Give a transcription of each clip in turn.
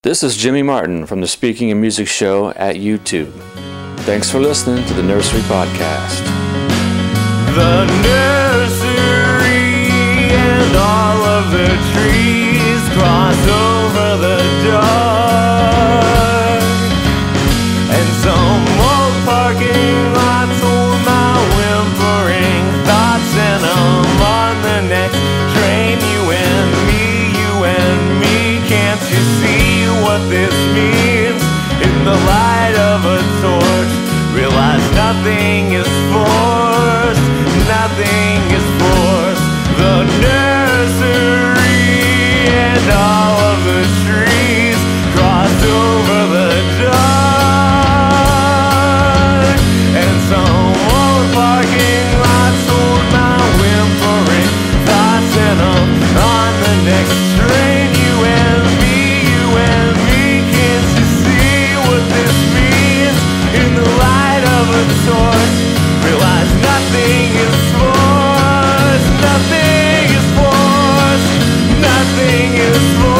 This is Jimmy Martin from the Speaking and Music Show at YouTube. Thanks for listening to the Nursery Podcast. The nursery and all of the trees cross over the dark, and some old parking lots hold my whimpering thoughts, and I'm on the next train. You and me, can't you see what this means? In the light of a torch, realize nothing is forced, nothing is forced. The nursery and all of the trees cross over the dark, and some old parking lots hold my whimpering thoughts, and I'm on the next train. You and me, can't you see what this means? In the light of a torch, realize nothing is forced, nothing is forced, nothing is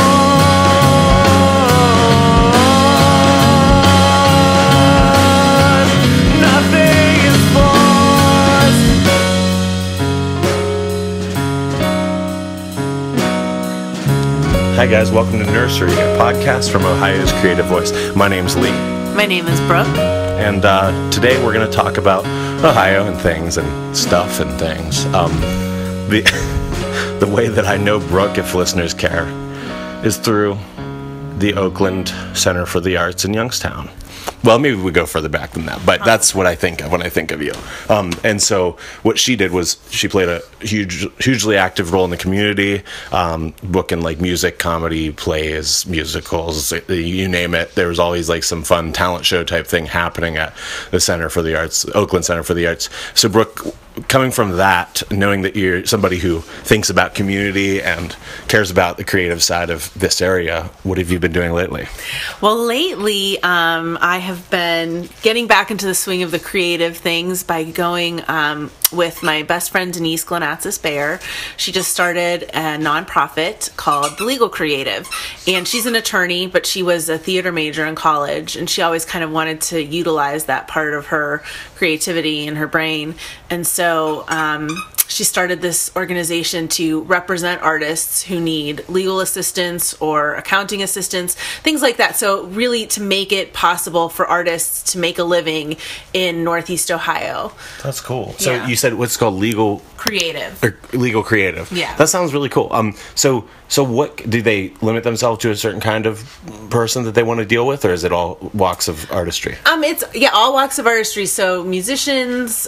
forced, nothing is forced. Hi guys, welcome to Nursery, a podcast from Ohio's Creative Voice. My name's Lee, My name is Brooke. and today we're going to talk about Ohio and things and stuff and things. The way that I know Brooke, if listeners care, is through the Oakland Center for the Arts in Youngstown. Well, maybe we go further back than that, but that's what I think of when I think of you. And so what she did was she played a hugely active role in the community, booking like music, comedy, plays, musicals, you name it. There was always like some fun talent show type thing happening at the Center for the Arts, Oakland Center for the Arts. So Brooke, coming from that, knowing that you're somebody who thinks about community and cares about the creative side of this area, what have you been doing lately? Well, lately, I have been getting back into the swing of the creative things by going with my best friend Denise Glenatsis Bayer. She just started a nonprofit called The Legal Creative, and she's an attorney, but she was a theater major in college, and she always kind of wanted to utilize that part of her creativity in her brain, and so she started this organization to represent artists who need legal assistance or accounting assistance, things like that. So really to make it possible for artists to make a living in Northeast Ohio. That's cool. So Yeah. you said what's called Legal Creative. or Legal Creative. Yeah. That sounds really cool. So what do they limit themselves to a certain kind of person that they want to deal with, or is it all walks of artistry? It's all walks of artistry. So musicians,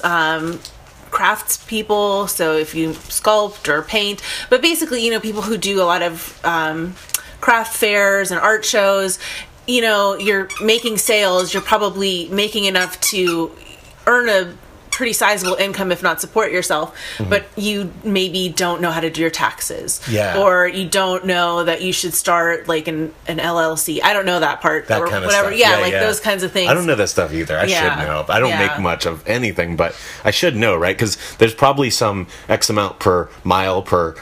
crafts people, so if you sculpt or paint, but basically, people who do a lot of craft fairs and art shows, you're making sales, you're probably making enough to earn a pretty sizable income, if not support yourself, but you maybe don't know how to do your taxes. Yeah. Or you don't know that you should start like an LLC. I don't know that part. That or kind of whatever. stuff. Yeah, those kinds of things. I don't know that stuff either. I Yeah. should know. I don't Yeah. make much of anything, but I should know, right? Because there's probably some X amount per mile per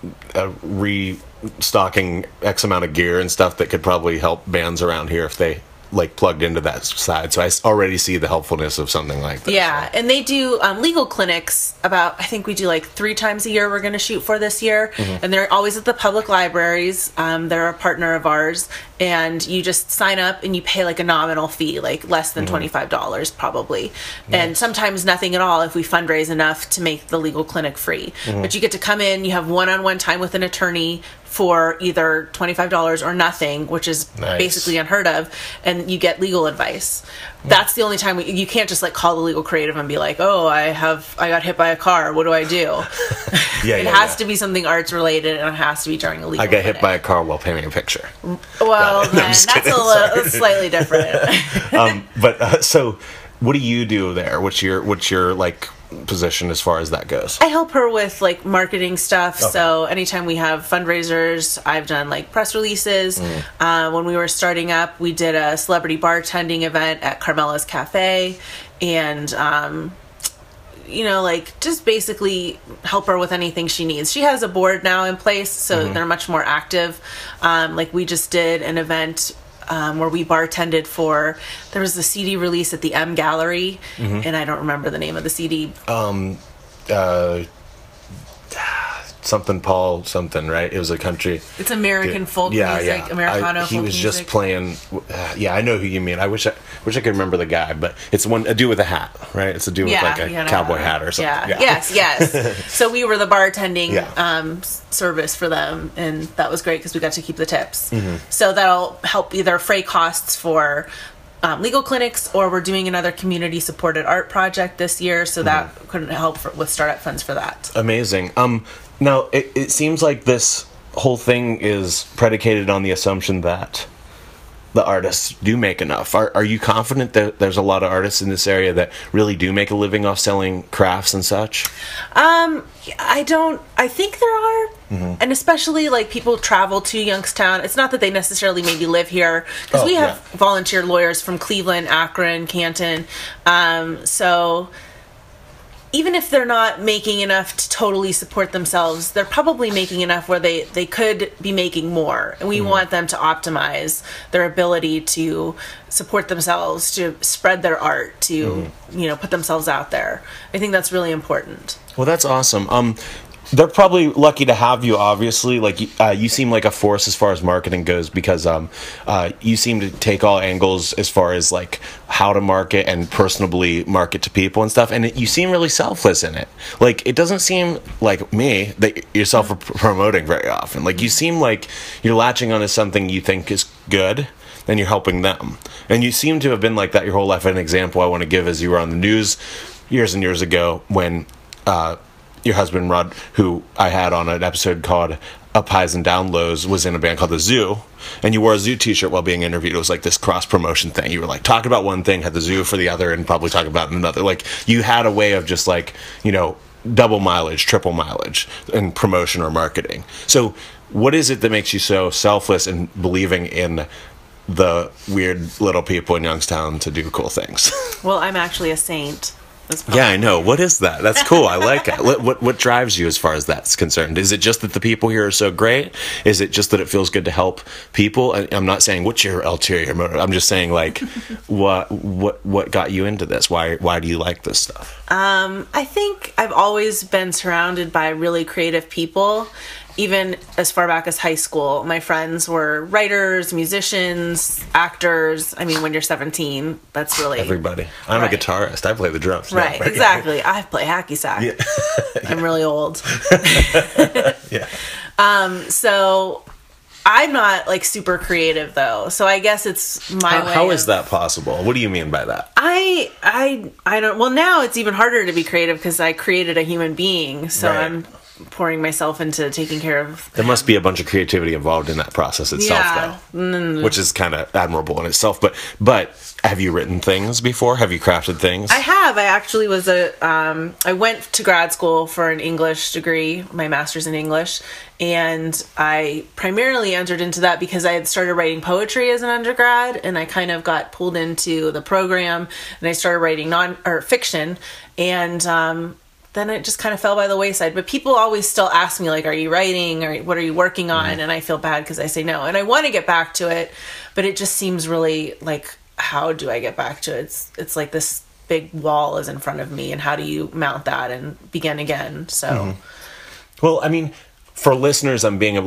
restocking X amount of gear and stuff that could probably help bands around here if they like plugged into that side. So I already see the helpfulness of something like that. Yeah, and they do legal clinics I think we do like 3 times a year we're going to shoot for this year. And they're always at the public libraries. They're a partner of ours. And you just sign up and you pay like a nominal fee, like less than $25 probably. Nice. And sometimes nothing at all if we fundraise enough to make the legal clinic free. But you get to come in, you have one-on-one time with an attorney for either $25 or nothing, which is basically unheard of, and you get legal advice. That's the only time you can't just like call the Legal Creative and be like, oh, I got hit by a car, what do I do? It has to be something arts related, and it has to be during a legal I got hit clinic. by a car while painting a picture. Well, then that's that's slightly different. So what do you do there? What's your like position as far as that goes? I help her with like marketing stuff. Okay. So anytime we have fundraisers, I've done like press releases. When we were starting up, we did a celebrity bartending event at Carmela's Cafe, and you know, like just basically help her with anything she needs. She has a board now in place, so they're much more active. Like we just did an event where we bartended for, there was a CD release at the M Gallery, and I don't remember the name of the CD. Something Paul something, right? It was a country. It's American folk music, Americano folk music. He was just playing. I know who you mean. I wish I could remember the guy, but it's a dude with a hat, right? It's a dude with like a cowboy hat or something. Yeah. Yes. So we were the bartending service for them, and that was great because we got to keep the tips. So that'll help either fray costs for legal clinics, or we're doing another community supported art project this year, so that could help with startup funds for that. Amazing. Now it seems like this whole thing is predicated on the assumption that the artists do make enough. Are you confident that there's a lot of artists in this area that really do make a living off selling crafts and such? I think there are. And especially like people travel to Youngstown. It's not that they necessarily maybe live here, because we have volunteer lawyers from Cleveland, Akron, Canton. So even if they're not making enough to totally support themselves, they're probably making enough where they could be making more. And we want them to optimize their ability to support themselves, to spread their art, to, put themselves out there. I think that's really important. Well, that's awesome. They're probably lucky to have you, obviously. Like, you seem like a force as far as marketing goes, because you seem to take all angles as far as, like, how to market and personably market to people and stuff. And you seem really selfless in it. Like, it doesn't seem like me that you're self-promoting very often. Like, you seem like you're latching onto something you think is good, and you're helping them. And you seem to have been like that your whole life. An example I want to give is you were on the news years and years ago when your husband, Rod, who I had on an episode called Up Highs and Down Lows, was in a band called The Zoo, and you wore a Zoo t-shirt while being interviewed. It was like this cross-promotion thing. You were like talking about one thing, had The Zoo for the other, and probably talking about another. Like, you had a way of just like, double mileage, triple mileage in promotion or marketing. So what is it that makes you so selfless in believing in the weird little people in Youngstown to do cool things? Well, I'm actually a saint. Yeah, I know. What is that? That's cool. I like it. What drives you as far as that's concerned? Is it just that the people here are so great? Is it just that it feels good to help people? I'm not saying what's your ulterior motive. I'm just saying, like, what got you into this? Why do you like this stuff? I think I've always been surrounded by really creative people. Even as far back as high school, my friends were writers, musicians, actors. I mean, when you're 17, that's really... Everybody. I'm a guitarist. I play the drums. Right, exactly. I play hacky sack. Yeah. I'm really old. Yeah. So I'm not, like, super creative, though. So I guess it's my way. How is that possible? What do you mean by that? I don't... Well, now it's even harder to be creative because I created a human being. So right. I'm pouring myself into taking care of... There must be a bunch of creativity involved in that process itself, though, which is kind of admirable in itself. But have you written things before? Have you crafted things? I have. I actually was I went to grad school for an English degree, my master's in English, and I primarily entered into that because I had started writing poetry as an undergrad, and I kind of got pulled into the program, and I started writing fiction, and then it just kind of fell by the wayside. But people always still ask me, like, are you writing, or what are you working on? And I feel bad because I say no. And I want to get back to it, but it just seems really like, how do I get back to it? It's like this big wall is in front of me, and how do you mount that and begin again? So, Well, I mean, for listeners, I'm playing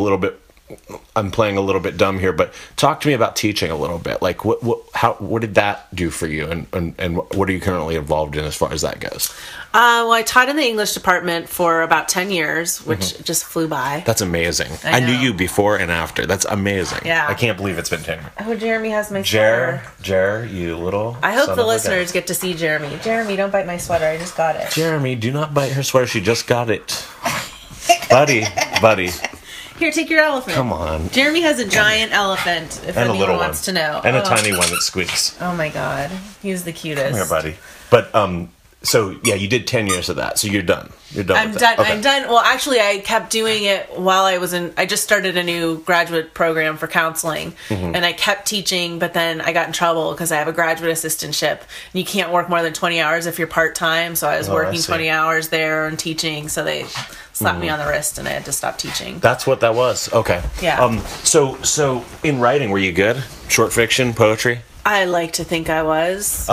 a little bit dumb here, but talk to me about teaching a little bit. Like, what did that do for you, and what are you currently involved in as far as that goes? Well, I taught in the English department for about 10 years, which just flew by. That's amazing. I knew you before and after. That's amazing. Yeah. I can't believe it's been 10 years. Oh, Jeremy has my sweater. Jer, you little... I hope the listeners get to see Jeremy. Jeremy, don't bite my sweater. I just got it. Jeremy, do not bite her sweater. She just got it. Buddy. Here, take your elephant. Come on. Jeremy has a giant elephant, if and anyone wants to know. And a tiny one that squeaks. Oh my god. He's the cutest. Come here, buddy. But, So yeah, you did 10 years of that. So you're done. You're done. I'm done. Okay. I'm done. Well, actually, I kept doing it while I was in. I just started a new graduate program for counseling, and I kept teaching. But then I got in trouble because I have a graduate assistantship, and you can't work more than 20 hours if you're part time. So I was working 20 hours there and teaching. So they slapped me on the wrist, and I had to stop teaching. That's what that was. Okay. Yeah. So in writing, were you good? Short fiction, poetry? I like to think I was.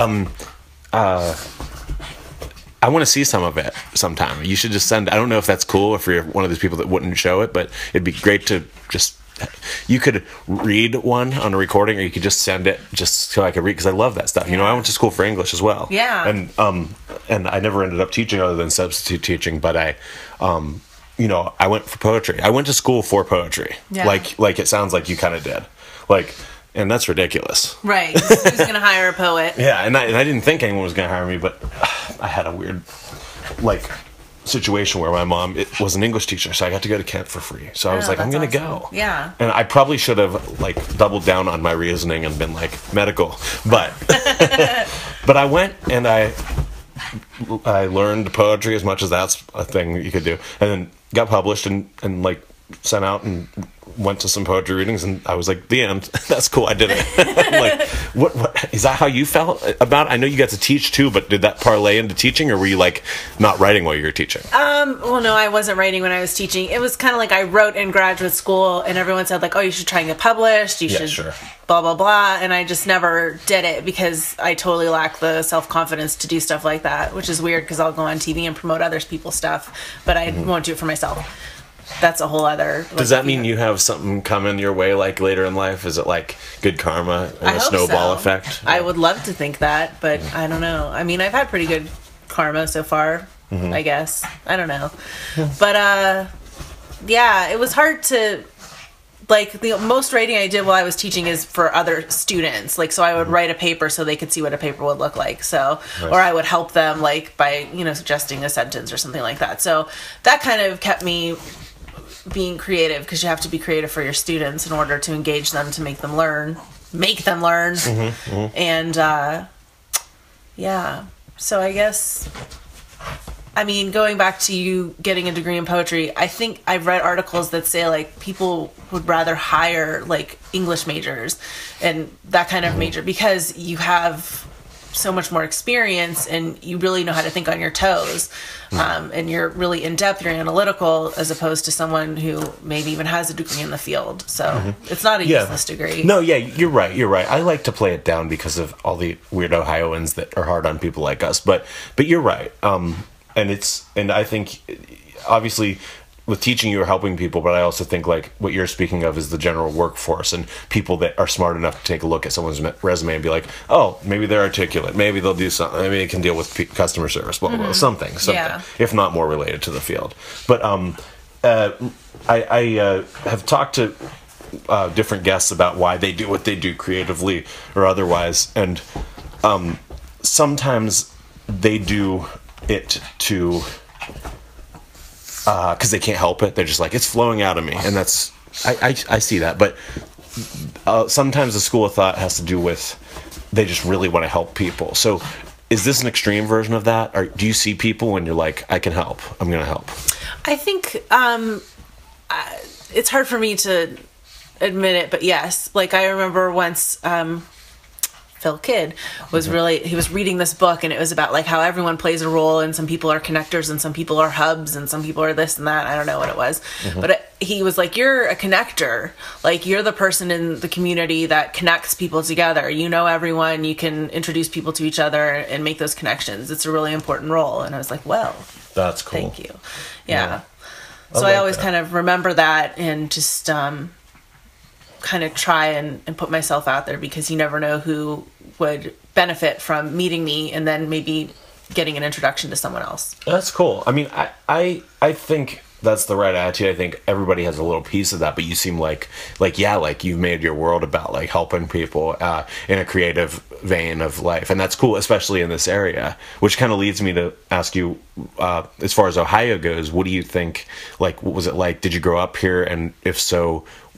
I want to see some of it sometime. You should just send. I don't know if that's cool if you're one of these people that wouldn't show it, but it'd be great to just. You could read one on a recording, or you could just send it just so I could read, because I love that stuff. You know, I went to school for English as well. Yeah. And I never ended up teaching other than substitute teaching, but I went for poetry. I went to school for poetry. Yeah. Like it sounds like you kind of did. And that's ridiculous. Right. Who's going to hire a poet? Yeah, and I didn't think anyone was going to hire me, but I had a weird, situation where my mom was an English teacher, so I got to go to Kent for free. So I was like, I'm going to go. Yeah. And I probably should have, doubled down on my reasoning and been like, medical. But, but I went and I learned poetry as much as that's a thing you could do. And then got published and sent out and went to some poetry readings, and I was like, the end. That's cool, I did it. What is that how you felt about it? I know you got to teach too, but did that parlay into teaching, or were you not writing while you were teaching? Well, no, I wasn't writing when I was teaching. It was kind of like I wrote in graduate school, and everyone said oh, you should try and get published, you should sure. blah blah blah, and I just never did it because I totally lack the self-confidence to do stuff like that, which is weird because I'll go on TV and promote other people's stuff, but I won't do it for myself. That's a whole other. Does that mean you have something coming your way later in life? Is it good karma and a snowball effect? I would love to think that, but I don't know. I mean, I've had pretty good karma so far, I guess. I don't know. But yeah, it was hard to the most writing I did while I was teaching is for other students. So I would write a paper so they could see what a paper would look like. So, nice. Or I would help them by suggesting a sentence or something like that. So that kind of kept me being creative, because you have to be creative for your students in order to engage them, to make them learn. And yeah, so I guess, I mean, going back to you getting a degree in poetry, I think I've read articles that say people would rather hire English majors and that kind of major, because you have so much more experience and you really know how to think on your toes, and you're really in depth, you're analytical, as opposed to someone who maybe even has a degree in the field. So it's not a useless degree. No, yeah, you're right. I like to play it down because of all the weird Ohioans that are hard on people like us, but you're right. And I think obviously with teaching you're helping people, but I also think what you're speaking of is the general workforce and people that are smart enough to take a look at someone's resume and be like, oh, maybe they're articulate, maybe they'll do something, maybe they can deal with customer service, blah blah blah, something, yeah. If not more related to the field. But I have talked to different guests about why they do what they do creatively or otherwise, and sometimes they do it to because they can't help it. They're just it's flowing out of me, and that's I see that. But sometimes the school of thought has to do with they just really want to help people. So is this an extreme version of that, or do you see people when you're I can help, I'm gonna help? I think it's hard for me to admit it, but yes, I remember once Phil Kidd was he was reading this book, and it was about how everyone plays a role, and some people are connectors and some people are hubs and some people are this and that. I don't know what it was, but he was you're a connector, you're the person in the community that connects people together. You know everyone, you can introduce people to each other and make those connections. It's a really important role. And I was well, that's cool. Thank you. Yeah. So I always kind of remember that, and just kind of try and put myself out there, because you never know who would benefit from meeting me and then maybe getting an introduction to someone else. That's cool. I mean, I think that's the right attitude. I think everybody has a little piece of that, but you seem you've made your world about helping people in a creative vein of life, and that's cool, especially in this area. Which kind of leads me to ask you, as far as Ohio goes, what do you think? What was it like? Did you grow up here? And if so,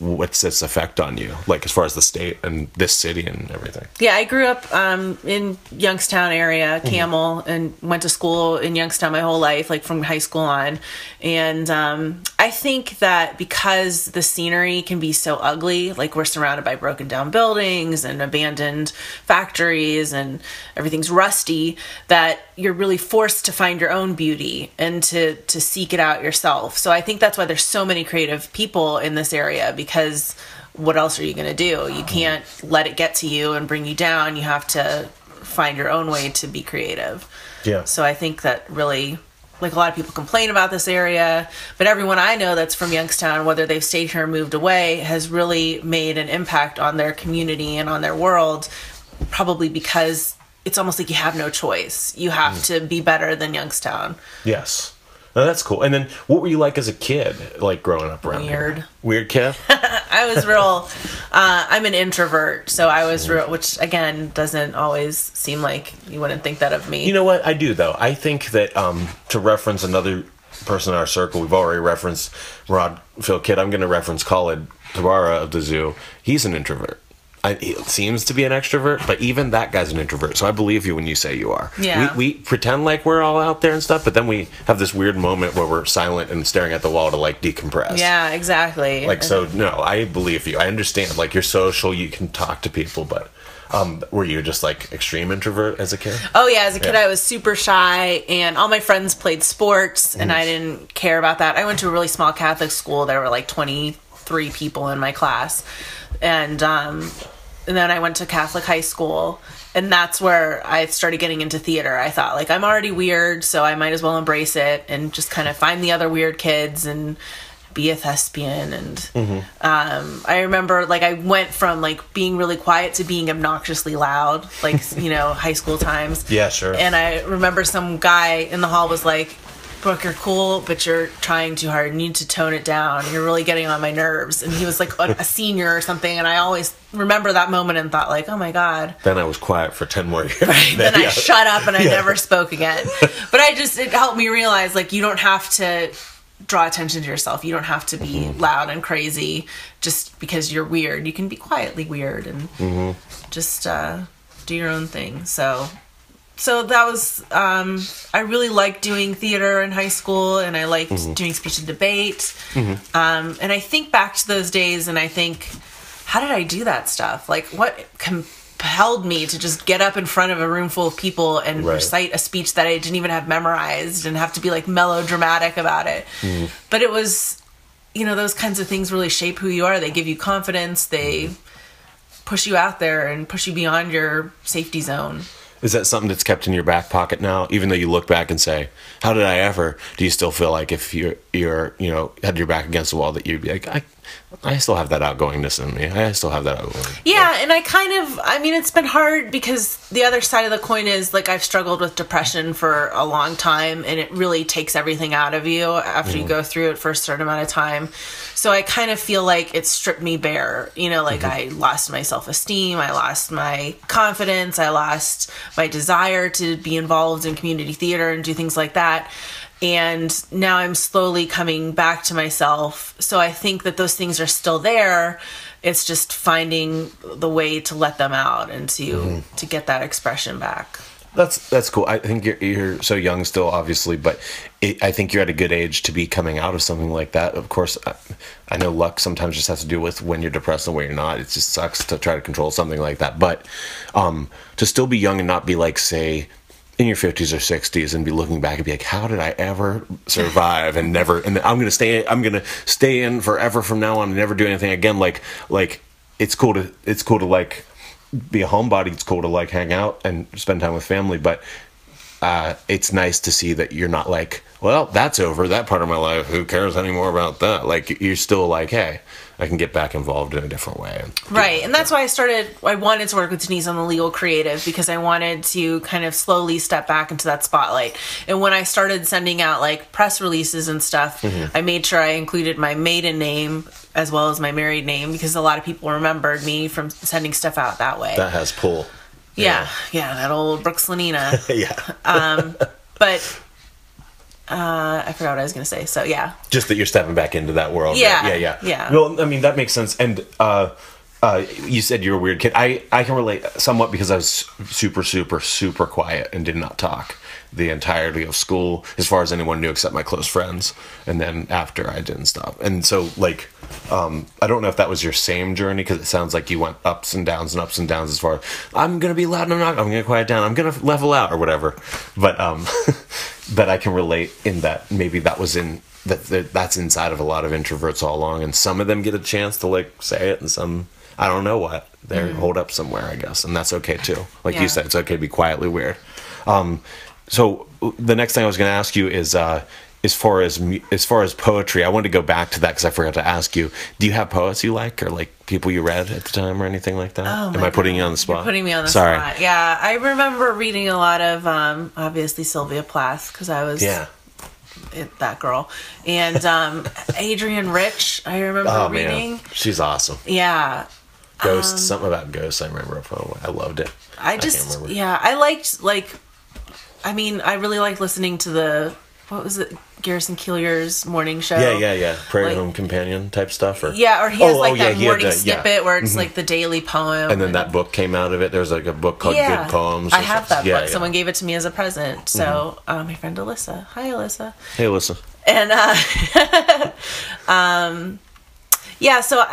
what's its effect on you, like as far as the state and this city and everything? Yeah, I grew up in Youngstown area, Camel, and went to school in Youngstown my whole life, like from high school on. And I think that because the scenery can be so ugly, like we're surrounded by broken down buildings and abandoned factories and everything's rusty, that you're really forced to find your own beauty and to seek it out yourself. So I think that's why there's so many creative people in this area, because what else are you going to do? You can't let it get to you and bring you down. You have to find your own way to be creative. Yeah. So I think that really, like, a lot of people complain about this area, but everyone I know that's from Youngstown, whether they've stayed here or moved away, has really made an impact on their community and on their world, probably because it's almost like you have no choice. You have to be better than Youngstown. Yes. No, that's cool. And then what were you like as a kid, like growing up around Weird. here? Weird kid? I was real, I'm an introvert, so I was real, which again, doesn't always seem like you wouldn't think that of me. You know what? I do, though. I think that to reference another person in our circle, we've already referenced Rod Phil Kidd. I'm going to reference Khalid Tabara of the zoo. He's an introvert. He seems to be an extrovert, but even that guy's an introvert. So I believe you when you say you are. Yeah. We pretend like we're all out there and stuff, but then we have this weird moment where we're silent and staring at the wall to like decompress. Yeah, exactly. Like, so no, I believe you. I understand. Like, you're social, you can talk to people, but were you just like extreme introvert as a kid? Oh yeah, as a kid I was super shy, and all my friends played sports, and I didn't care about that. I went to a really small Catholic school. There were like 23 people in my class, and then I went to Catholic high school, and that's where I started getting into theater. I thought, like, I'm already weird, so I might as well embrace it and just kind of find the other weird kids and be a thespian. And I remember, like, I went from like being really quiet to being obnoxiously loud, like, you know, high school times. Yeah, sure. And I remember some guy in the hall was like, Brooke, you're cool, but you're trying too hard. You need to tone it down. You're really getting on my nerves. And he was like a senior or something. And I always remember that moment and thought, like, oh my God. Then I was quiet for 10 more years. Right. Then I shut up and I never spoke again. But it helped me realize, like, you don't have to draw attention to yourself. You don't have to be loud and crazy just because you're weird. You can be quietly weird and just do your own thing. So that was, I really liked doing theater in high school, and I liked doing speech and debate. And I think back to those days, and I think, how did I do that stuff? Like, what compelled me to just get up in front of a room full of people and recite a speech that I didn't even have memorized and have to be, like, melodramatic about it? But it was, you know, those kinds of things really shape who you are. They give you confidence. They push you out there and push you beyond your safety zone. Is that something that's kept in your back pocket now? Even though you look back and say, how did I ever? Do you still feel like if you're you know, had your back against the wall that you'd be like, I still have that outgoingness in me. I still have that outgoing. Yeah, and I mean, it's been hard because the other side of the coin is, like, I've struggled with depression for a long time, and it really takes everything out of you after you go through it for a certain amount of time. So I kind of feel like it stripped me bare. You know, like, I lost my self-esteem, I lost my confidence, I lost my desire to be involved in community theater and do things like that. And now I'm slowly coming back to myself. So I think that those things are still there. It's just finding the way to let them out and to get that expression back. That's cool. I think you're so young still, obviously, but I think you're at a good age to be coming out of something like that. Of course, I know luck sometimes just has to do with when you're depressed and when you're not. It just sucks to try to control something like that. But to still be young and not be, like, say, in your 50s or 60s and be looking back and be like, how did I ever survive and never, and I'm going to stay in forever from now on and never do anything again. Like it's cool to like be a homebody. It's cool to like hang out and spend time with family, but it's nice to see that you're not like, well, that's over, that part of my life, who cares anymore about that? Like, you're still like, hey, I can get back involved in a different way. Right, and that's why I wanted to work with Denise on the Legal Creative, because I wanted to kind of slowly step back into that spotlight. And when I started sending out, like, press releases and stuff, I made sure I included my maiden name as well as my married name, because a lot of people remembered me from sending stuff out that way. That has pull. Yeah, that old Brooke Slanina. Yeah. But I forgot what I was going to say. So yeah. Just that you're stepping back into that world. Yeah. Right? Yeah. Yeah. Well, I mean, that makes sense. And you said you're a weird kid. I can relate somewhat because I was super, super, super quiet and did not talk the entirety of school, as far as anyone knew except my close friends. And then after, I didn't stop. And so, like, I don't know if that was your same journey, because it sounds like you went ups and downs as far as, I'm going to be loud and I'm going to quiet down, I'm going to level out or whatever. But but I can relate in that maybe that was in that's inside of a lot of introverts all along, and some of them get a chance to like say it, and some, I don't know what, they're holed up somewhere, I guess, and that's okay too. Like you said, it's okay to be quietly weird. So the next thing I was going to ask you is, as far as poetry, I wanted to go back to that because I forgot to ask you. Do you have poets you like, or like people you read at the time, or anything like that? Oh, Am I putting you on the spot? You're putting me on the Sorry. spot. Yeah, I remember reading a lot of obviously Sylvia Plath, because I was that girl, and Adrienne Rich. I remember reading. Man. She's awesome. Yeah. Ghosts. Something about ghosts. I remember a poem. I loved it. I liked, like, I mean, I really liked listening to the, what was it, Garrison Keillor's morning show. Yeah. Prairie Home Companion type stuff, or or he has that morning snippet where it's like the daily poem, and then that book came out of it. There's like a book called Good Poems. I have that book. Someone gave it to me as a present. So my friend Alyssa. Hi, Alyssa. Hey, Alyssa. And so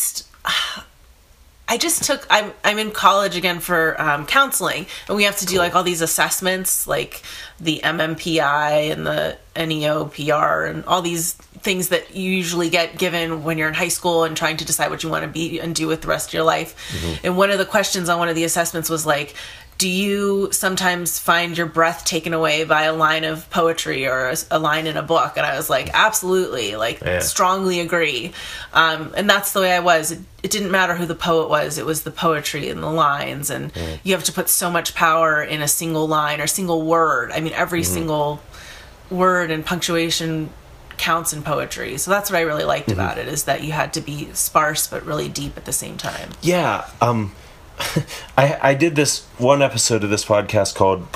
I just took, I'm in college again for counseling, and we have to do like all these assessments, like the MMPI and the NEOPR and all these things that you usually get given when you're in high school and trying to decide what you want to be and do with the rest of your life. And one of the questions on one of the assessments was like, do you sometimes find your breath taken away by a line of poetry or a line in a book? And I was like, absolutely, strongly agree. And that's the way I was. It didn't matter who the poet was. It was the poetry and the lines. And you have to put so much power in a single line or single word. I mean, every single word and punctuation counts in poetry. So that's what I really liked about it, is that you had to be sparse but really deep at the same time. Yeah. I did this one episode of this podcast called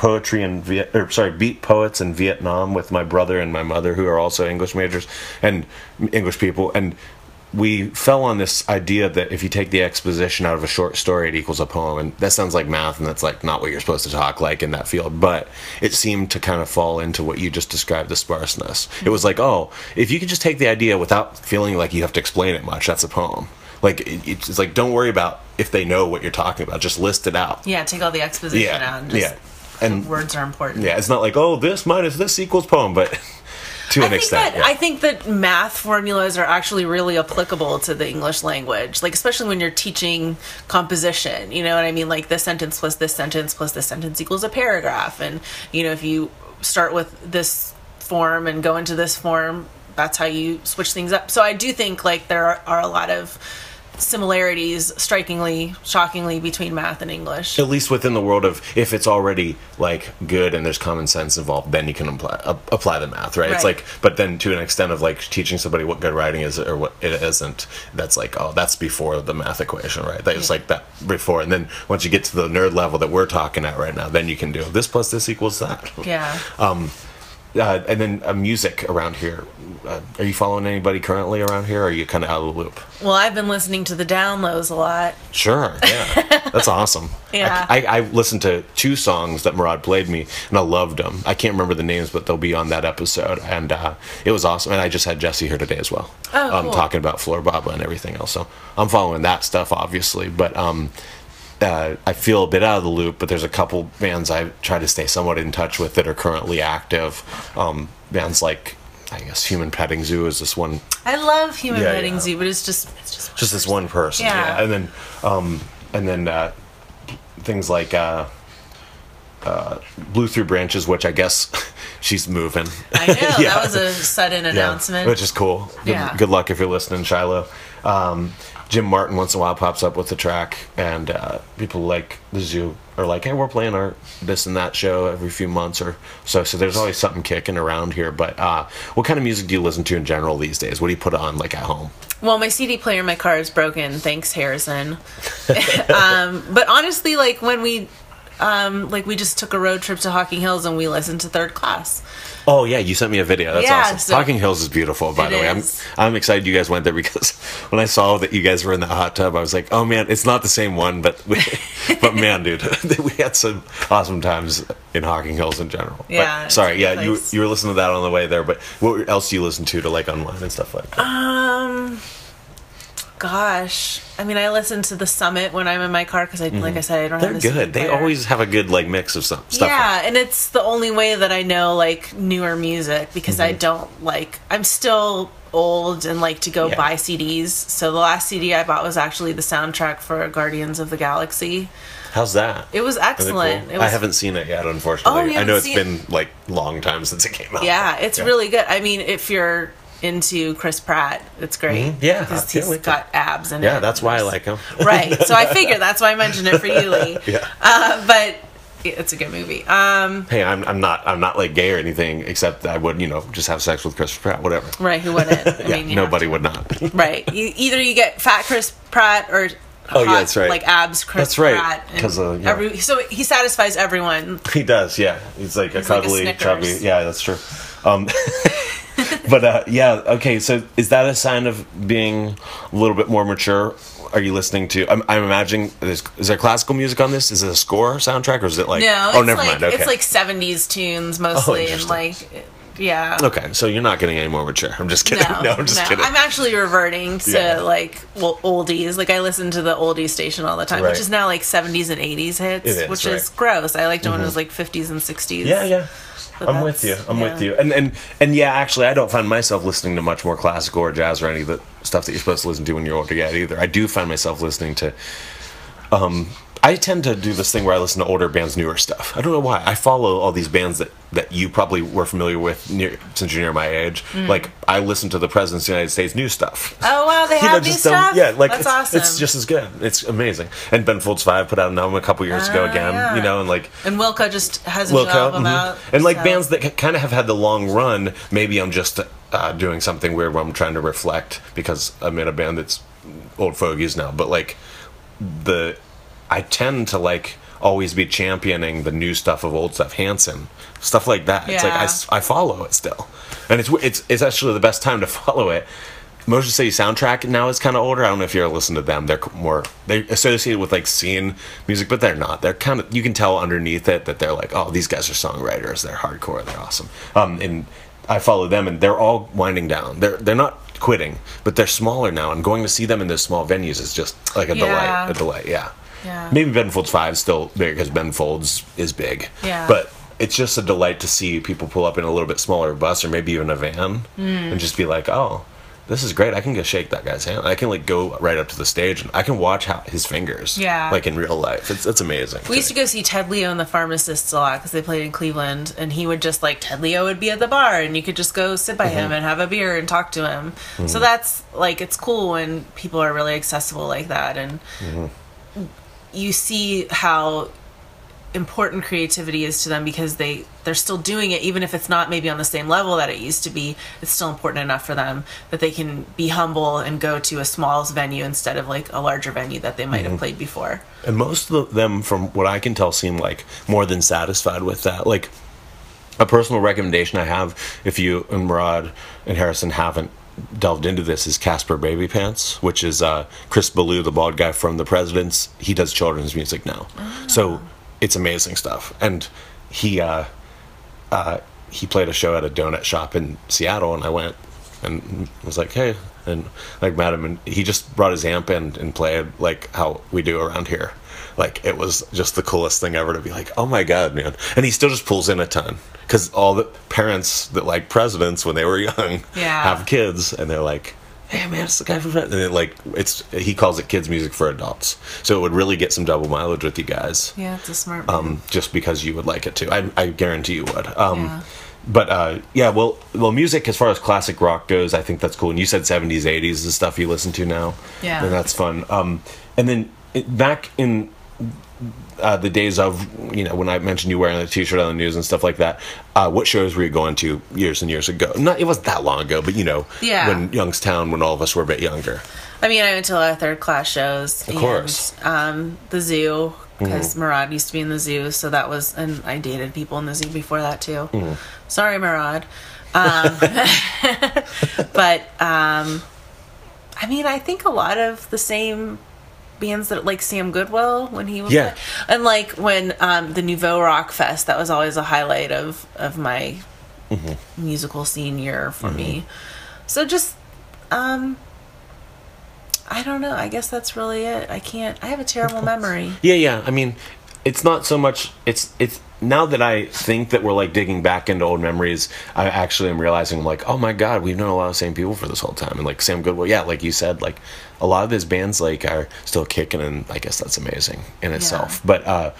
Beat Poets in Vietnam with my brother and my mother, who are also English majors and English people, and we fell on this idea that if you take the exposition out of a short story, it equals a poem. And that sounds like math, and that's like not what you're supposed to talk like in that field, but it seemed to kind of fall into what you just described, the sparseness. It was like, oh, if you could just take the idea without feeling like you have to explain it much, that's a poem. Like, it's like, don't worry about if they know what you're talking about. Just list it out. Yeah, take all the exposition out. And words are important. Yeah, it's not like, oh, this minus this equals poem, but to an extent. I think that math formulas are actually really applicable to the English language. Like, especially when you're teaching composition. You know what I mean? Like, this sentence plus this sentence equals a paragraph. And, you know, if you start with this form and go into this form, that's how you switch things up. So I do think, like, there are a lot of similarities, strikingly, shockingly, between math and English. At least within the world of, if it's already like good and there's common sense involved, then you can apply the math, right? It's like, but then to an extent of like teaching somebody what good writing is or what it isn't, that's like, oh, that's before the math equation, right? That's like that before, and then once you get to the nerd level that we're talking at right now, then you can do this plus this equals that. Yeah. And then music around here. Are you following anybody currently around here, or are you kind of out of the loop? Well, I've been listening to the Down Lows a lot. Sure, yeah. That's awesome. Yeah. I listened to 2 songs that Murad played me, and I loved them. I can't remember the names, but they'll be on that episode, and it was awesome. And I just had Jesse here today as well. Oh, cool. Talking about Floor Baba and everything else. So I'm following that stuff, obviously, but I feel a bit out of the loop, but there's a couple bands I try to stay somewhat in touch with that are currently active. Bands like, I guess, Human Petting Zoo is this one. I love Human Petting Zoo, but it's just this one person. Yeah. And then things like Blew Through Branches, which I guess she's moving. I know. That was a sudden announcement. Which is cool. Good luck if you're listening, Shiloh. Jim Martin once in a while pops up with the track, and people like the Zoo are like, hey, we're playing our this and that show every few months or so. So there's always something kicking around here. But what kind of music do you listen to in general these days? What do you put on, like, at home? Well, my CD player in my car is broken. Thanks, Harrison. But honestly, like, when we Like we just took a road trip to Hocking Hills and we listened to Third Class. Oh yeah, you sent me a video. That's Yeah, awesome. so- Hocking Hills is beautiful, by the way. I'm excited you guys went there because when I saw that you guys were in that hot tub, I was like, oh man, it's not the same one, but man, dude, we had some awesome times in Hocking Hills in general. Yeah, But, sorry, it's a good you place. were listening to that on the way there, but what else do you listen to like unwind and stuff like that? Gosh, I mean, I listen to The Summit when I'm in my car because, like I said, I don't They're have a CD good. They player. always have a good like mix of stuff. Yeah, and it's the only way that I know like newer music because I don't like. I'm still old and like to go Yeah. buy CDs. So the last CD I bought was actually the soundtrack for Guardians of the Galaxy. How's that? It was Are they excellent. cool? It was, I haven't seen it yet, unfortunately. Oh, you I know haven't it's seen been like long time since it came out. Yeah, it's really good. I mean, if you're into Chris Pratt, it's great. Yeah, I because can't he's wait to- got abs in it. Yeah, that's why I like him. Right. So I figure that's why I mentioned it for you, Lee. Yeah. But it's a good movie. Hey, I'm not like gay or anything, except I would, just have sex with Chris Pratt, whatever. Right. Who wouldn't? I Yeah, mean, you nobody have would not. to. Right. Either you get fat Chris Pratt or Oh, yeah, hot, that's right. like abs Chris That's right, Pratt. and 'cause, yeah. so he satisfies everyone. He does, yeah. He's like He's a like a cuddly, Snickers. chubby. Yeah, that's true. But yeah, okay. So is that a sign of being a little bit more mature? Are you listening to? I'm imagining. Is there classical music on this? Is it a score soundtrack or is it like? No, oh, it's never like mind. Okay. it's like 70s tunes mostly, and interesting. like yeah. Okay, so you're not getting any more mature. I'm just kidding. No, I'm just kidding. I'm actually reverting to Yeah. oldies. Like I listen to the oldies station all the time, Right. which is now like 70s and 80s hits, It is, which right. is gross. I liked it when it was like 50s and 60s. Yeah. But I'm with you. that's- I'm with you. And yeah, actually, I don't find myself listening to much more classical or jazz or any of the stuff that you're supposed to listen to when you're older yet either. I do find myself listening to. I tend to do this thing where I listen to older bands' newer stuff. I don't know why. I follow all these bands that you probably were familiar with since you're near my age. Like I listen to the Presidents of the United States new stuff. Oh wow, they You know, have new just don't- stuff. Yeah, like that's awesome. it's just as good. It's amazing. And Ben Folds 5 put out an album a couple years ago again. yeah. And like. And Wilco just has a new album out. And like so- bands that kind of have had the long run, maybe I'm just doing something weird where I'm trying to reflect because I'm in a band that's old fogies now. But like I tend to like always be championing the new stuff of old stuff, Hanson, stuff like that. It's like I follow it still, and it's actually the best time to follow it. Motion City Soundtrack now is kind of older. I don't know if you're listening to them. They're associated with like scene music, but they're not. They're kind of, you can tell underneath it that they're like, oh, these guys are songwriters. They're hardcore. They're awesome. And I follow them, and they're all winding down. They're not quitting, but they're smaller now. And going to see them in those small venues is just like a delight. A delight. Yeah. Yeah. Maybe Ben Folds 5 is still big because Ben Folds is big. Yeah. But it's just a delight to see people pull up in a little bit smaller bus or maybe even a van and just be like, oh, this is great. I can go shake that guy's hand. I can like go right up to the stage and I can watch his fingers. Yeah. Like in real life. It's amazing. We used to go see Ted Leo and the Pharmacists a lot because they played in Cleveland, and he would just like Ted Leo would be at the bar, and you could just go sit by him and have a beer and talk to him. So that's like it's cool when people are really accessible like that, and you see how important creativity is to them because they're still doing it, even if it's not maybe on the same level that it used to be. It's still important enough for them that they can be humble and go to a small venue instead of like a larger venue that they might have played before. And most of them, from what I can tell, seem like more than satisfied with that. Like, a personal recommendation I have, if you and Murad and Harrison haven't delved into this, is Casper Baby Pants, which is Chris Ballou, the bald guy from The Presidents. He does children's music now. So it's amazing stuff. And he played a show at a donut shop in Seattle, and I went and was like, hey, and like met him, and he just brought his amp in and played like how we do around here. Like, it was just the coolest thing ever to be like, oh my god, man. And he still just pulls in a ton because all the parents that like Presidents when they were young have kids, and they're like, hey man, it's the guy from Presidents. And he calls it kids music for adults, so it would really get some double mileage with you guys. Yeah, it's a smart move. Just because you would like it too. I guarantee you would. But well, music as far as classic rock goes, I think that's cool. And you said 70s, 80s is the stuff you listen to now. Yeah. And that's fun. And then back in the days of, when I mentioned you wearing the t-shirt on the news and stuff like that, what shows were you going to years and years ago? It wasn't that long ago, but when Youngstown, when all of us were a bit younger. I mean, I went to a lot of third class shows. Of course. The zoo, because Murad used to be in the zoo, so that was, and I dated people in the zoo before that too. Sorry, Murad. But I mean, I think a lot of the same bands that, like Sam Goodwill when he was and like when the Nouveau Rock Fest, that was always a highlight of my musical scene year for me. So just I don't know, I guess that's really it. I have a terrible memory. I mean, it's not so much, it's now that I think that we're like digging back into old memories, I actually am realizing, I'm like, oh my god, we've known a lot of the same people for this whole time. And like Sam Goodwill, like you said, like a lot of his bands like are still kicking, and I guess that's amazing in itself. But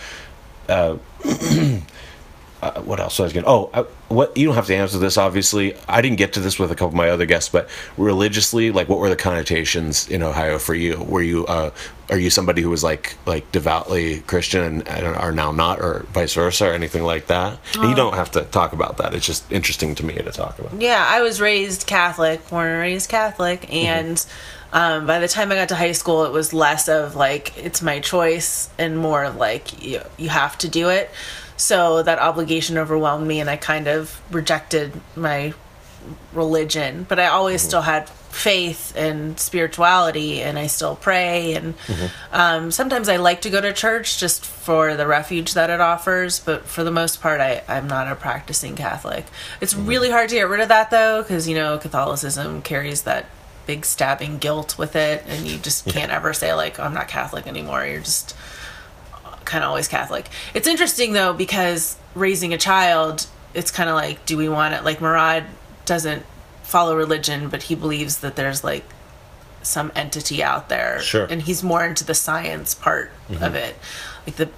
what else was I going? What, you don't have to answer this, obviously. I didn't get to this with a couple of my other guests, but religiously, like, what were the connotations in Ohio for you? Were you are you somebody who was like devoutly Christian and are now not, or vice versa, or anything like that? And you don't have to talk about that. It's just interesting to me to talk about. Yeah, I was raised Catholic, born and raised Catholic, and by the time I got to high school, it was less of like it's my choice and more of like you have to do it. So that obligation overwhelmed me, and I kind of rejected my religion. But I always still had faith and spirituality, and I still pray. And sometimes I like to go to church just for the refuge that it offers. But for the most part, I'm not a practicing Catholic. It's really hard to get rid of that, though, because, Catholicism carries that big stabbing guilt with it. And you just can't ever say, like, I'm not Catholic anymore. You're just kind of always Catholic. It's interesting though, because raising a child, it's kind of like, do we want it? Like Murad doesn't follow religion, but he believes that there's like some entity out there, and he's more into the science part of it, like the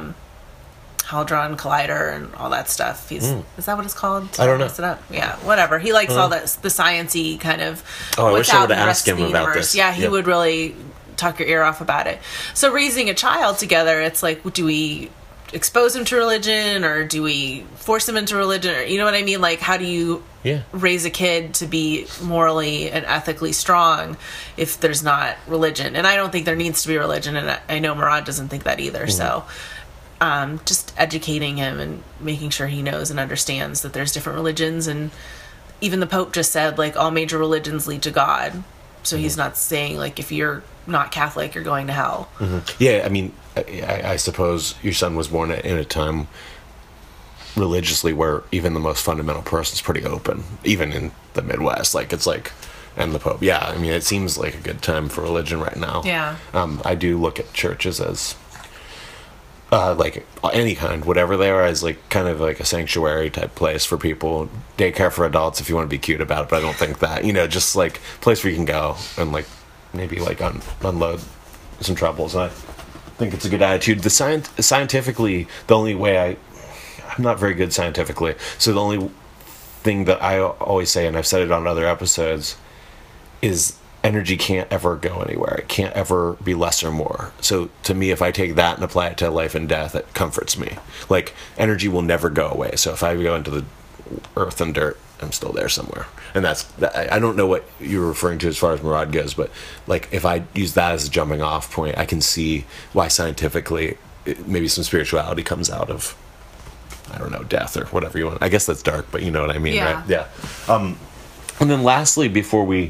Hadron Collider and all that stuff. Is that what it's called? I don't know. Mess it up. Yeah, whatever. He likes all that, the sciencey kind of. I wish I would have asked him about this. Yeah, he would really talk your ear off about it. So raising a child together, it's like, do we expose him to religion, or do we force him into religion, or you know what I mean? Like, how do you raise a kid to be morally and ethically strong if there's not religion? And I don't think there needs to be religion, and I know Murad doesn't think that either. So just educating him and making sure he knows and understands that there's different religions. And even the Pope just said, like, all major religions lead to God. So he's not saying, like, if you're not Catholic, you're going to hell. Yeah, I mean, I suppose your son was born in a time religiously where even the most fundamental person's pretty open, even in the Midwest. Like, it's like, and the Pope. Yeah, I mean, it seems like a good time for religion right now. Yeah. I do look at churches as, like, any kind, whatever they are, as like kind of like a sanctuary type place for people, daycare for adults if you want to be cute about it. But I don't think that, just like a place where you can go and like maybe like unload some troubles. And I think it's a good attitude. Scientifically, the only way I'm not very good scientifically, so the only thing that I always say, and I've said it on other episodes, is energy can't ever go anywhere. It can't ever be less or more. So to me, if I take that and apply it to life and death, it comforts me. Like, energy will never go away. So if I go into the earth and dirt, I'm still there somewhere. And I don't know what you're referring to as far as Murad goes, but like, if I use that as a jumping off point, I can see why scientifically maybe some spirituality comes out of, I don't know, death or whatever you want. I guess that's dark, but you know what I mean, right? Yeah. And then lastly, before we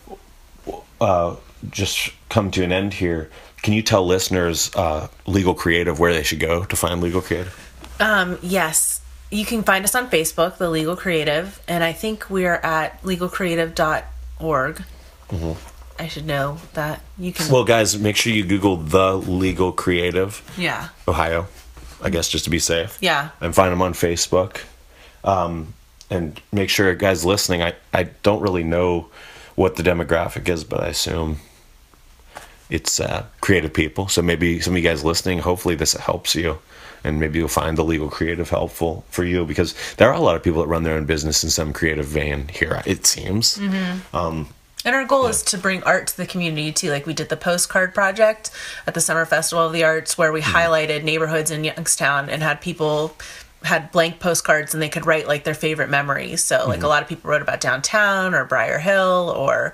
just come to an end here, can you tell listeners Legal Creative where they should go to find Legal Creative? Yes. You can find us on Facebook, The Legal Creative, and I think we're at legalcreative.org. I should know that. You can. Well, guys, make sure you Google The Legal Creative. Yeah. Ohio, I guess, just to be safe. Yeah. And find them on Facebook. And make sure, guys listening, I don't really know what the demographic is, but I assume it's creative people. So maybe some of you guys listening, hopefully this helps you, and maybe you'll find the Legal Creative helpful for you, because there are a lot of people that run their own business in some creative vein here, it seems. And our goal is to bring art to the community too. Like we did the postcard project at the Summer Festival of the Arts where we highlighted neighborhoods in Youngstown and had people had blank postcards and they could write like their favorite memories. So like a lot of people wrote about downtown or Briar Hill or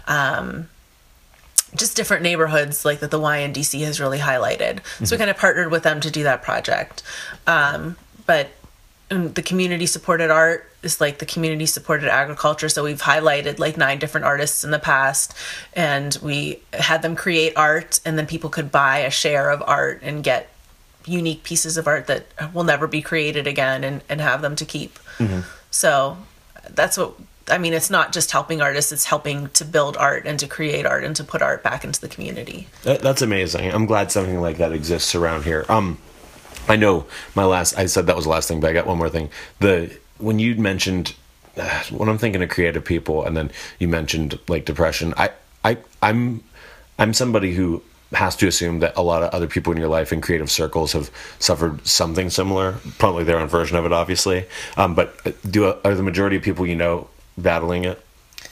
just different neighborhoods like that the YNDC has really highlighted. So we kind of partnered with them to do that project. But the community supported art is like the community supported agriculture. So we've highlighted like 9 different artists in the past and we had them create art and then people could buy a share of art and get unique pieces of art that will never be created again and have them to keep. So that's what, I mean, it's not just helping artists, it's helping to build art and to create art and to put art back into the community. That's amazing. I'm glad something like that exists around here. I know I said that was the last thing, but I got one more thing. When you mentioned, when I'm thinking of creative people, and then you mentioned like depression, I'm somebody who has to assume that a lot of other people in your life in creative circles have suffered something similar, probably their own version of it, obviously. But are the majority of people you know battling it?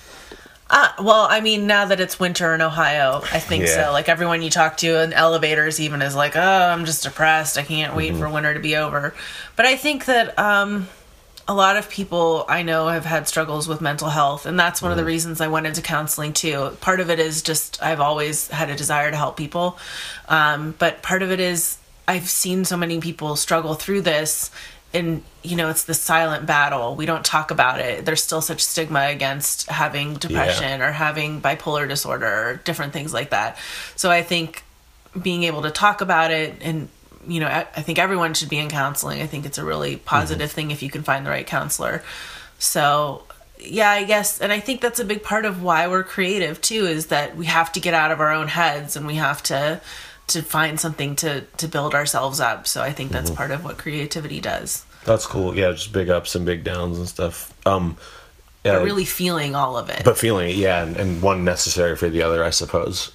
Well, I mean, now that it's winter in Ohio, I think so. Like everyone you talk to in elevators even is like, oh, I'm just depressed. I can't wait for winter to be over. But I think that a lot of people I know have had struggles with mental health. And that's one of the reasons I went into counseling too. Part of it is just I've always had a desire to help people. But part of it is I've seen so many people struggle through this. And, you know, it's the silent battle. We don't talk about it. There's still such stigma against having depression or having bipolar disorder or different things like that. So I think being able to talk about it and, you know, I think everyone should be in counseling. I think it's a really positive thing if you can find the right counselor. So, yeah, I guess. And I think that's a big part of why we're creative, too, is that we have to get out of our own heads and we have to find something to build ourselves up. So I think that's part of what creativity does. That's cool. Yeah, just big ups and big downs and stuff. But really feeling all of it. But feeling it, yeah, and one necessary for the other, I suppose.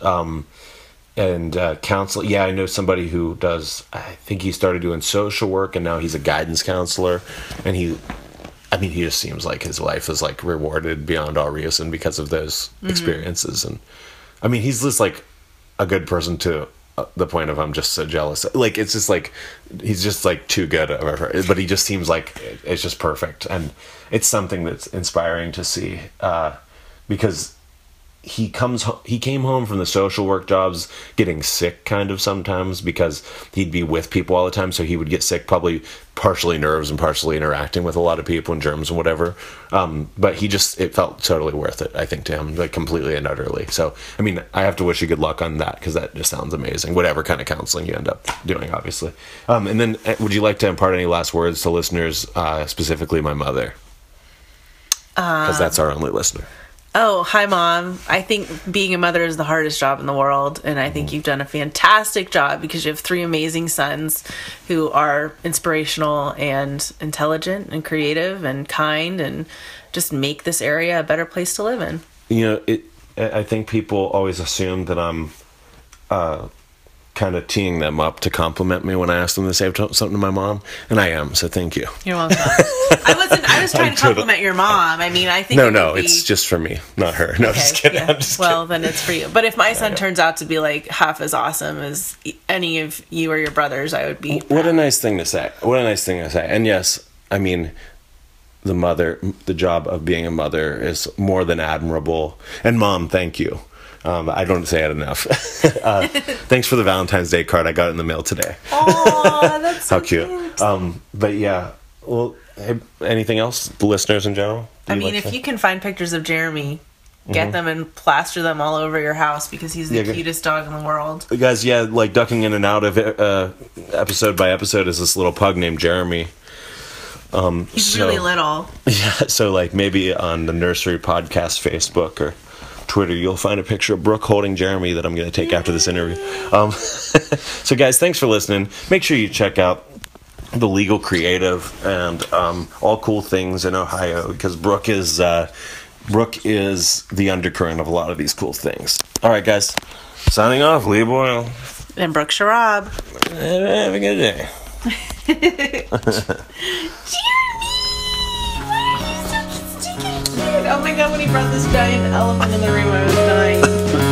And counsel, yeah, I know somebody who does, I think he started doing social work and now he's a guidance counselor. And he just seems like his life is like rewarded beyond all reason because of those experiences. And I mean, he's just like a good person to the point of I'm just so jealous. Like it's just like he's just like too good, but he just seems like it's just perfect, and it's something that's inspiring to see because he came home from the social work jobs getting sick kind of sometimes because he'd be with people all the time, so he would get sick, probably partially nerves and partially interacting with a lot of people and germs and whatever. But it felt totally worth it, I think, to him, like completely and utterly. So, I mean, I have to wish you good luck on that because that just sounds amazing, whatever kind of counseling you end up doing, obviously. And then would you like to impart any last words to listeners, specifically my mother? Because that's our only listener. Oh, hi, Mom. I think being a mother is the hardest job in the world, and I think you've done a fantastic job because you have 3 amazing sons who are inspirational and intelligent and creative and kind and just make this area a better place to live in. You know, I think people always assume that I'm kind of teeing them up to compliment me when I ask them to say something to my mom, and I am, so thank you. You're welcome. I was trying to compliment your mom. I mean, I think it's just for me, not her. No, okay, just kidding. Yeah. Well, then it's for you. But if my son turns out to be like half as awesome as any of you or your brothers, I would be proud. What a nice thing to say. And yes, I mean, the job of being a mother is more than admirable. And Mom, thank you. I don't say it enough. Thanks for the Valentine's Day card. I got it in the mail today. Oh, that's so how cute. But yeah, well, anything else? The listeners in general? If you can find pictures of Jeremy, get them and plaster them all over your house because he's the cutest dog in the world. Guys, yeah, like ducking in and out of episode by episode is this little pug named Jeremy. He's really little. Yeah, so like maybe on the Nursery podcast Facebook or Twitter, you'll find a picture of Brooke holding Jeremy that I'm going to take after this interview. So guys, thanks for listening. Make sure you check out The Legal Creative and all cool things in Ohio because Brooke is the undercurrent of a lot of these cool things. All right, guys, signing off. Lee Boyle and Brooke Sharab. Have a good day. Jeremy, why are you such a stupid kid? Oh my God. he brought this giant elephant in the room, I was dying.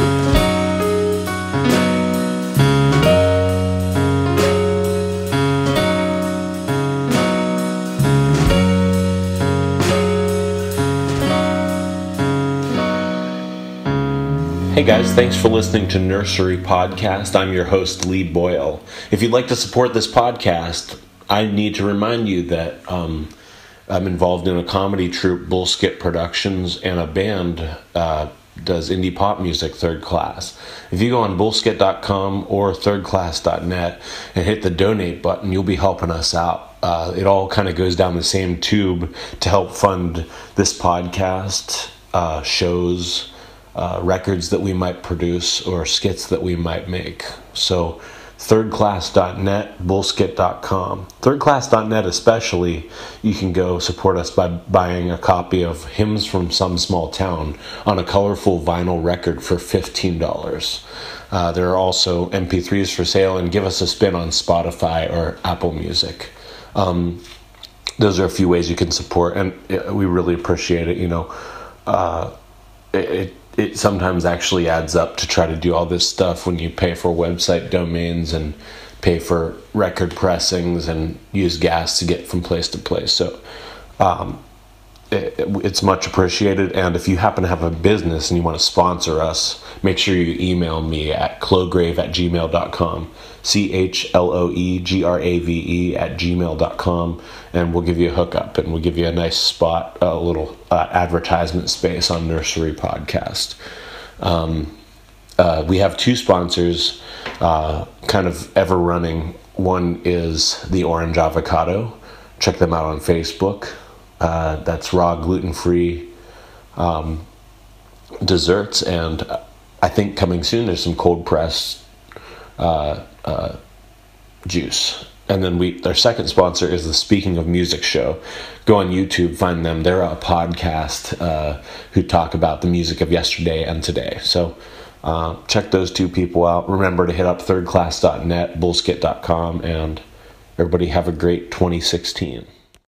Hey guys, thanks for listening to Nursery Podcast. I'm your host, Lee Boyle. If you'd like to support this podcast, I need to remind you that I'm involved in a comedy troupe, Bullskit Productions, and a band does indie pop music, Third Class. If you go on bullskit.com or thirdclass.net and hit the donate button, you'll be helping us out. It all kind of goes down the same tube to help fund this podcast, shows, records that we might produce or skits that we might make. So thirdclass.net, bullskit.com. Thirdclass.net especially, you can go support us by buying a copy of Hymns from Some Small Town on a colorful vinyl record for $15. There are also MP3s for sale, and give us a spin on Spotify or Apple Music. Those are a few ways you can support, and we really appreciate it. It sometimes actually adds up to try to do all this stuff when you pay for website domains and pay for record pressings and use gas to get from place to place. So it's much appreciated. And if you happen to have a business and you want to sponsor us, make sure you email me at cloegrave@gmail.com, CHLOEGRAVE@gmail.com, and we'll give you a hookup and we'll give you a nice spot, a little advertisement space on Nursery Podcast. We have two sponsors, kind of ever running. One is the Orange Avocado. Check them out on Facebook. That's raw, gluten-free desserts, and I think coming soon there's some cold pressed juice. And then their second sponsor is the Speaking of Music show. Go on YouTube, find them. They're a podcast who talk about the music of yesterday and today. So check those two people out. Remember to hit up thirdclass.net, bullskit.com, and everybody have a great 2016.